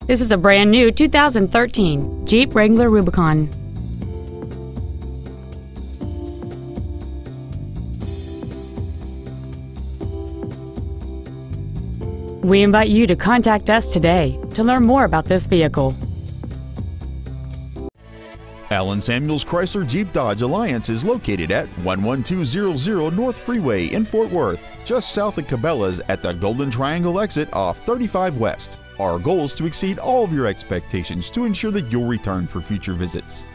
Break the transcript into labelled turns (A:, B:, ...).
A: This is a brand new 2013 Jeep Wrangler Rubicon. We invite you to contact us today to learn more about this vehicle.
B: Allen Samuels Chrysler Jeep Dodge Alliance is located at 11200 North Freeway in Fort Worth, just south of Cabela's at the Golden Triangle exit off 35 West. Our goal is to exceed all of your expectations to ensure that you'll return for future visits.